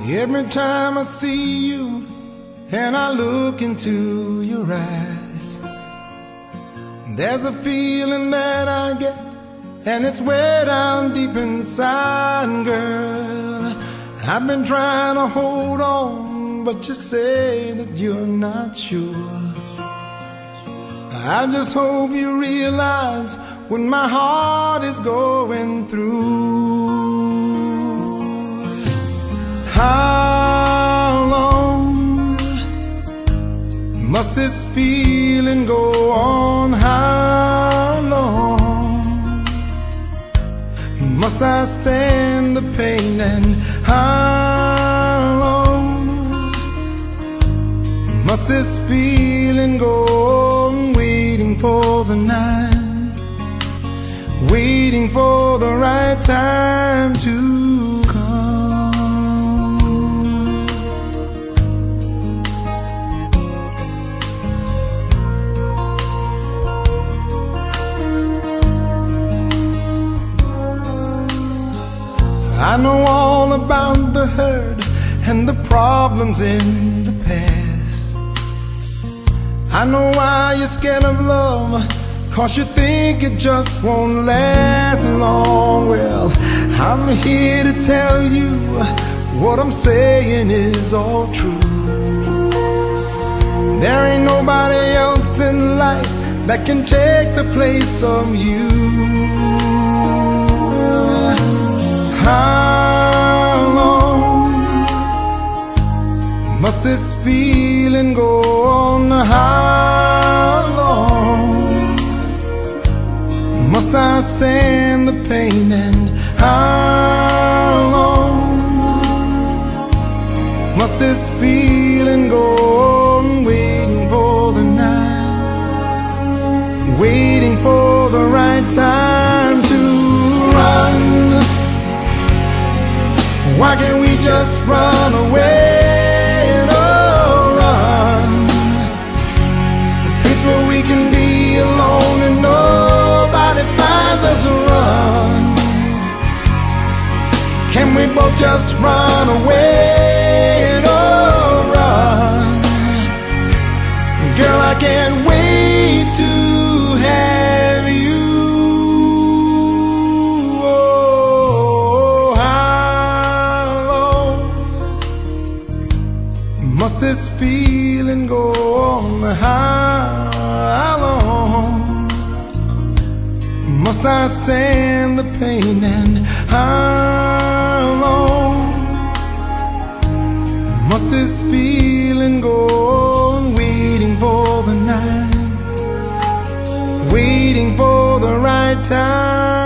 Every time I see you and I look into your eyes, there's a feeling that I get, and it's way down deep inside, girl. I've been trying to hold on, but you say that you're not sure. I just hope you realize what my heart is going through. How long must this feeling go on? How long must I stand the pain? And how long must this feeling go on? Waiting for the night, waiting for the right time to come. I know all about the hurt and the problems in the past. I know why you're scared of love, 'cause you think it just won't last long. Well, I'm here to tell you what I'm saying is all true. There ain't nobody else in life that can take the place of you. How long must this feeling go on? How long must I stand the pain? And how long must this feeling go on? Waiting for the night, waiting for the right time to run. Why can't we just run away? Oh, run. A place where we can be alone and nobody finds us. Run. Can we both just run away? Oh, run. Girl, I can't wait to have you. Must this feeling go on? How long must I stand the pain? And how long must this feeling go on? Waiting for the night, waiting for the right time.